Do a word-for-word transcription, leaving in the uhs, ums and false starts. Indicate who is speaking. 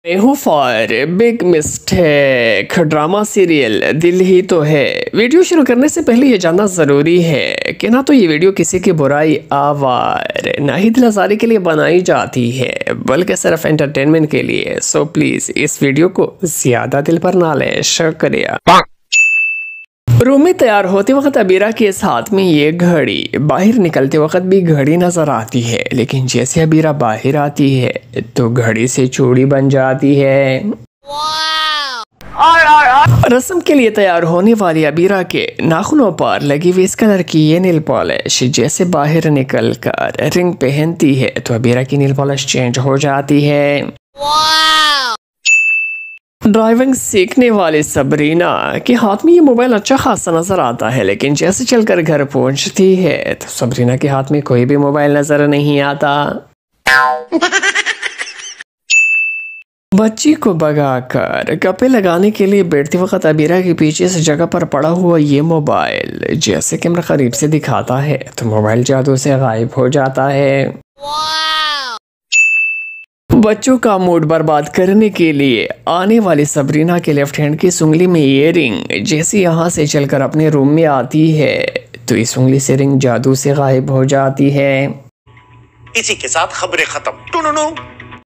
Speaker 1: हूँ for big mistake drama serial दिल ही तो है। वीडियो शुरू करने से पहले ये जानना ज़रूरी है कि ना तो ये वीडियो किसी की बुराई आवार ना ही दिल आज़ारी के लिए बनाई जाती है, बल्कि सिर्फ एंटरटेनमेंट के लिए। सो प्लीज़ इस वीडियो को ज़्यादा दिल पर ना लें। शुक्रिया। रूम में तैयार होते वक्त अबीरा के इस हाथ में ये घड़ी, बाहर निकलते वक्त भी घड़ी नजर आती है, लेकिन जैसे अबीरा बाहर आती है तो घड़ी से चूड़ी बन जाती है। रस्म के लिए तैयार होने वाली अबीरा के नाखूनों पर लगी हुई इस कलर की ये नील पॉलिश जैसे बाहर निकल कर रिंग पहनती है तो अबीरा की नील पॉलिश चेंज हो जाती है। ड्राइविंग सीखने वाली सबरीना के हाथ में ये मोबाइल अच्छा खासा नजर आता है, लेकिन जैसे चलकर घर पहुंचती है तो सबरीना के हाथ में कोई भी मोबाइल नजर नहीं आता। बच्ची को भगाकर गप्पे लगाने के लिए बैठते वक्त अबीरा के पीछे से जगह पर पड़ा हुआ ये मोबाइल जैसे कैमरा करीब से दिखाता है तो मोबाइल जादू से गायब हो जाता है। बच्चों का मूड बर्बाद करने के लिए आने वाली सबरीना के लेफ्ट हैंड की उंगली में ये रिंग जैसे यहाँ से चलकर अपने रूम में आती है तो इस उंगली से रिंग जादू से गायब हो जाती है।
Speaker 2: इसी के साथ खबरें खत्म।